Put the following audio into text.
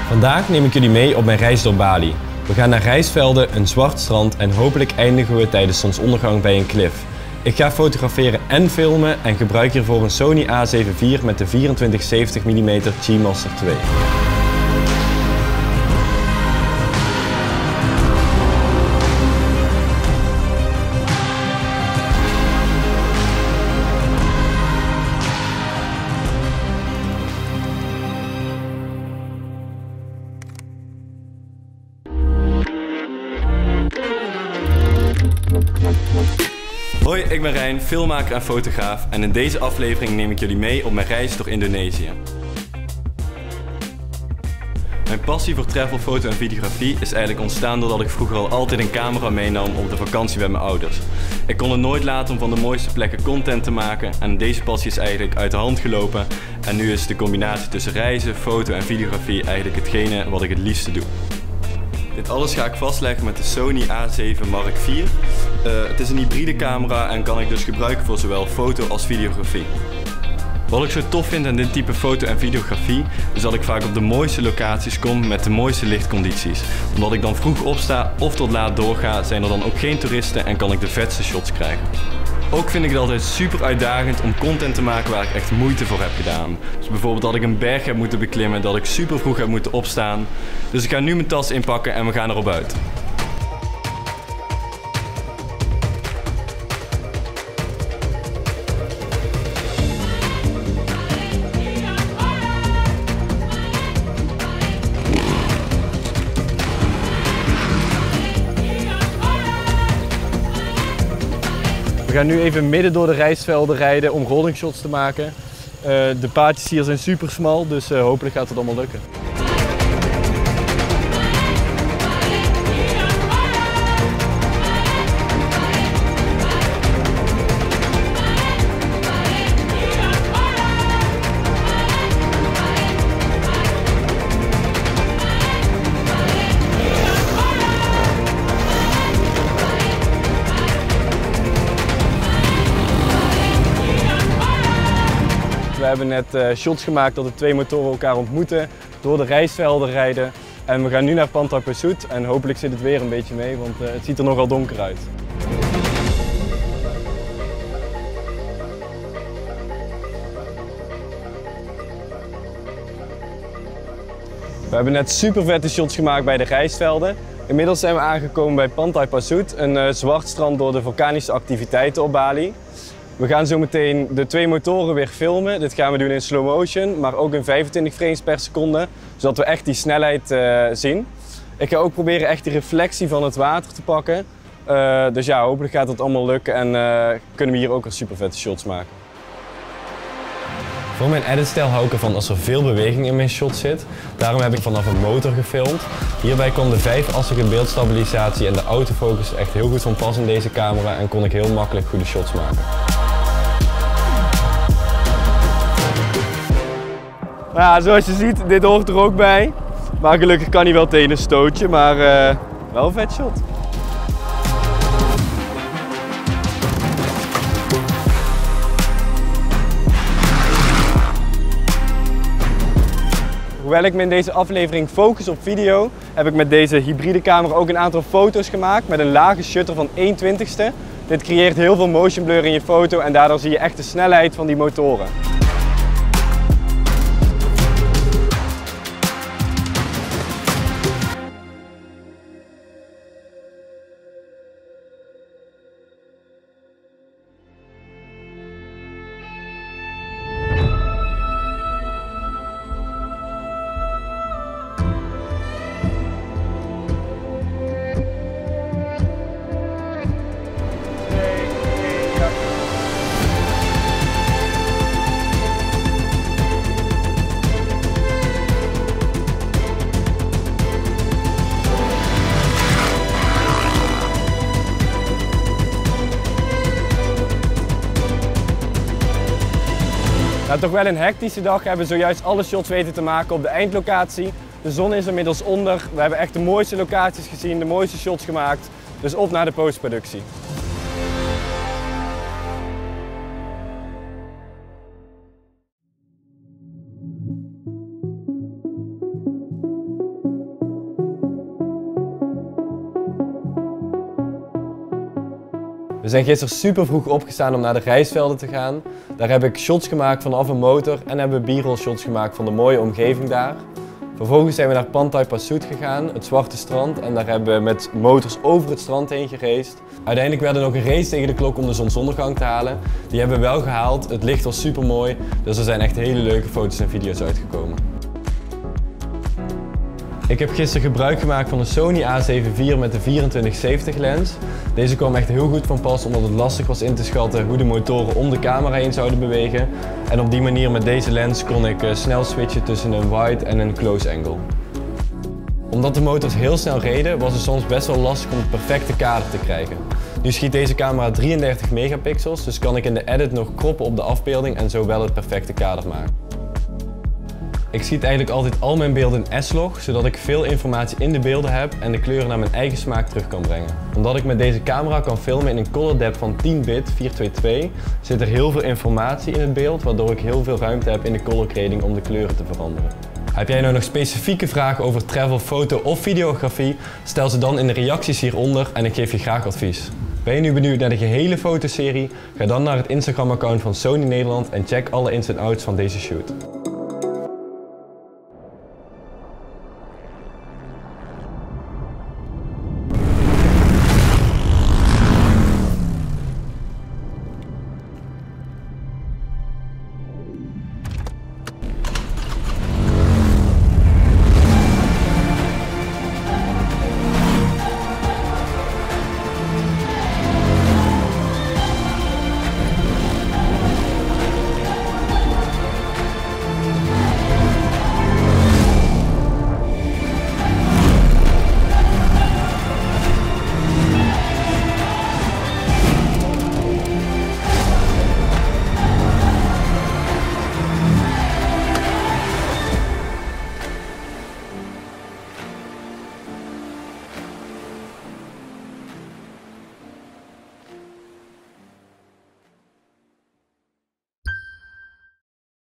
Vandaag neem ik jullie mee op mijn reis door Bali. We gaan naar rijstvelden, een zwart strand en hopelijk eindigen we tijdens zonsondergang bij een klif. Ik ga fotograferen en filmen en gebruik hiervoor een Sony A7 IV met de 24-70 mm G-Master 2. Hoi, ik ben Rijn, filmmaker en fotograaf en in deze aflevering neem ik jullie mee op mijn reis door Indonesië. Mijn passie voor travelfoto en videografie is eigenlijk ontstaan doordat ik vroeger al altijd een camera meenam op de vakantie bij mijn ouders. Ik kon het nooit laten om van de mooiste plekken content te maken en deze passie is eigenlijk uit de hand gelopen en nu is de combinatie tussen reizen, foto en videografie eigenlijk hetgene wat ik het liefste doe. Dit alles ga ik vastleggen met de Sony A7 Mark IV. Het is een hybride camera en kan ik dus gebruiken voor zowel foto als videografie. Wat ik zo tof vind aan dit type foto en videografie is dat ik vaak op de mooiste locaties kom met de mooiste lichtcondities. Omdat ik dan vroeg opsta of tot laat doorga, zijn er dan ook geen toeristen en kan ik de vetste shots krijgen. Ook vind ik het altijd super uitdagend om content te maken waar ik echt moeite voor heb gedaan. Dus bijvoorbeeld dat ik een berg heb moeten beklimmen, dat ik super vroeg heb moeten opstaan. Dus ik ga nu mijn tas inpakken en we gaan erop uit. We gaan nu even midden door de rijstvelden rijden om rolling shots te maken. De paadjes hier zijn super smal, dus hopelijk gaat het allemaal lukken. We hebben net shots gemaakt dat de twee motoren elkaar ontmoeten, door de rijstvelden rijden. En we gaan nu naar Pantai Pasut en hopelijk zit het weer een beetje mee, want het ziet er nogal donker uit. We hebben net super vette shots gemaakt bij de rijstvelden. Inmiddels zijn we aangekomen bij Pantai Pasut, een zwart strand door de vulkanische activiteiten op Bali. We gaan zo meteen de twee motoren weer filmen. Dit gaan we doen in slow motion, maar ook in 25 frames per seconde, zodat we echt die snelheid zien. Ik ga ook proberen echt die reflectie van het water te pakken. Dus ja, hopelijk gaat het allemaal lukken en kunnen we hier ook al super vette shots maken. Voor mijn editstijl hou ik ervan als er veel beweging in mijn shot zit. Daarom heb ik vanaf een motor gefilmd. Hierbij kwam de 5-assige beeldstabilisatie en de autofocus echt heel goed van pas in deze camera en kon ik heel makkelijk goede shots maken. Ja, zoals je ziet, dit hoort er ook bij. Maar gelukkig kan hij wel tegen een stootje, maar wel een vet shot. Hoewel ik me in deze aflevering focus op video, heb ik met deze hybride camera ook een aantal foto's gemaakt met een lage shutter van 1/20ste. Dit creëert heel veel motion blur in je foto en daardoor zie je echt de snelheid van die motoren. Na toch wel een hectische dag hebben we zojuist alle shots weten te maken op de eindlocatie. De zon is inmiddels onder. We hebben echt de mooiste locaties gezien, de mooiste shots gemaakt. Dus op naar de postproductie. We zijn gisteren super vroeg opgestaan om naar de rijstvelden te gaan. Daar heb ik shots gemaakt vanaf een motor en hebben we b-roll shots gemaakt van de mooie omgeving daar. Vervolgens zijn we naar Pantai Pasut gegaan, het zwarte strand, en daar hebben we met motors over het strand heen geraced. Uiteindelijk werd er nog een race tegen de klok om de zonsondergang te halen. Die hebben we wel gehaald, het licht was super mooi, dus er zijn echt hele leuke foto's en video's uitgekomen. Ik heb gisteren gebruik gemaakt van de Sony A7 IV met de 24-70 lens. Deze kwam echt heel goed van pas omdat het lastig was in te schatten hoe de motoren om de camera heen zouden bewegen. En op die manier met deze lens kon ik snel switchen tussen een wide en een close angle. Omdat de motors heel snel reden was het soms best wel lastig om het perfecte kader te krijgen. Nu schiet deze camera 33 megapixels, dus kan ik in de edit nog kroppen op de afbeelding en zo wel het perfecte kader maken. Ik schiet eigenlijk altijd al mijn beelden in S-Log, zodat ik veel informatie in de beelden heb en de kleuren naar mijn eigen smaak terug kan brengen. Omdat ik met deze camera kan filmen in een color depth van 10 bit 422, zit er heel veel informatie in het beeld, waardoor ik heel veel ruimte heb in de color grading om de kleuren te veranderen. Heb jij nou nog specifieke vragen over travel, foto of videografie? Stel ze dan in de reacties hieronder en ik geef je graag advies. Ben je nu benieuwd naar de gehele fotoserie? Ga dan naar het Instagram account van Sony Nederland en check alle ins en outs van deze shoot.